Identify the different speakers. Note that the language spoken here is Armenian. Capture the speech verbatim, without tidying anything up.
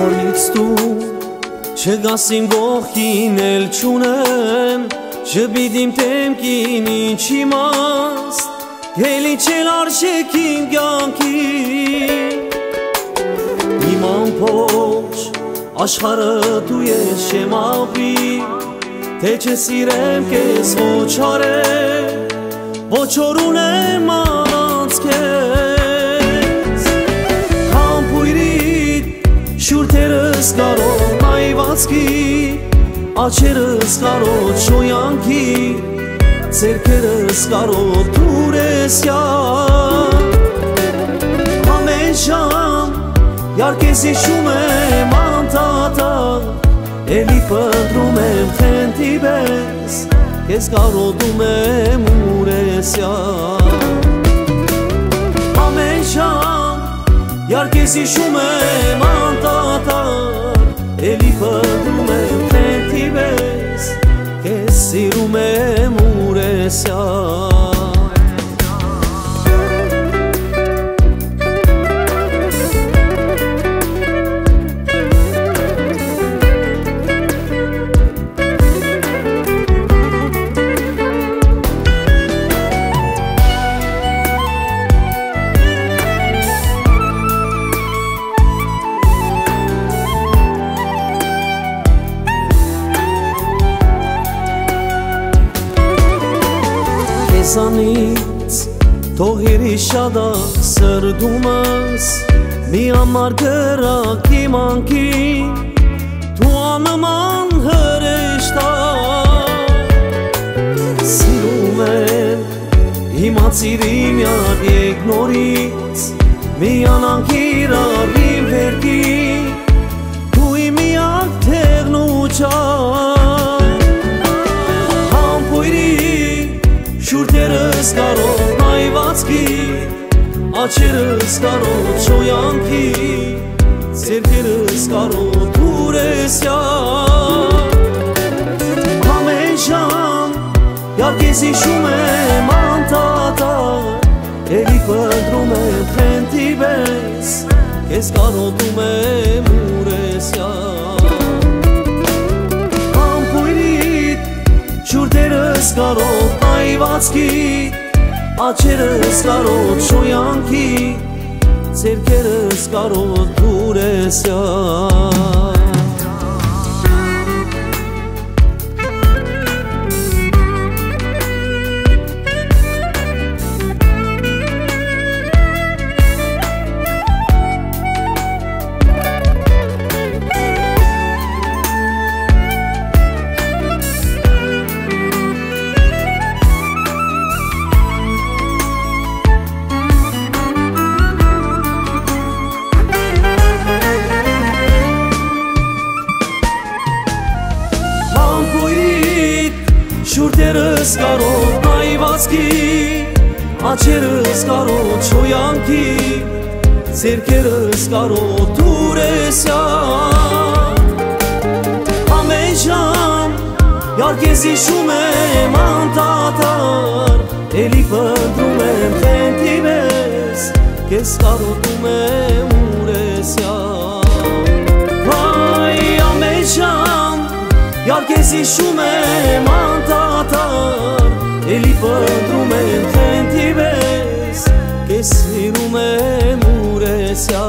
Speaker 1: Արնից դու չգասին գողքին էլ չունեմ Չբիդիմ տեմքին ինչ իմաստ Հելի չել արժեքին կյանքի Իմ ամփոչ աշխարհը դու ես չեմ ապրի Թե չսիրեմ քեզ ոչ արել Ոչ օր ունեմ առանց քեզ Համբույրիդ շուրթերս կարոտ նայվածքի Աչերս կարոտ շոյանքի Ձերքերս կարոտ դուրեսյան Ամեն ժամ յարկես հիշում եմ անդադար Էլի պնդրում եմ խենթի պես Քեզ կարոտում եմ ուրեսյան Ամեն ժամ յարկես հիշում եմ անդադար Էլի պնդրում եմ խենթի պես Քեզ սիրում եմ ուրեսյան Քեզանից թողիր իշադա սրդումս Մի ամար գրակ իմ անքին Դու անման հրեշտա Սիրում եմ իմացիր իմ յար եգնորից Մի անանք իրար իմ վերքին Դու իմ միակ թեղն ու ճար Շուրթերս կարոտ նայվածքի Աչերս կարոտ շոյանքի Ձերքերս կարոտ ուրեսյան Ամեն ժամ յարկես հիշում եմ անդադար Էլի պնդրում եմ խենթի պես Քեզ կարոտում եմ ուրեսյան Համբույրիդ շուրթերս կարոտ նայվածքի Աչերս կարոտ շոյանքի Ձերքերս կարոտ ուրեսյան Շուրթերս կարոտ նայվածքի Աչերս կարոտ շոյանքի Ձերքերս կարոտ ուրեսյան Ամեն ժամ յարկես հիշում եմ անդադար Էլի պնդրում եմ խենթի պես Քեզ կարոտում եմ ուրեսյան Վայ ամեն ժամ յարկես հիշում եմ անդադար Էլի պնդրում եմ խենթի պես Քեզ սիրում եմ ուրեսյան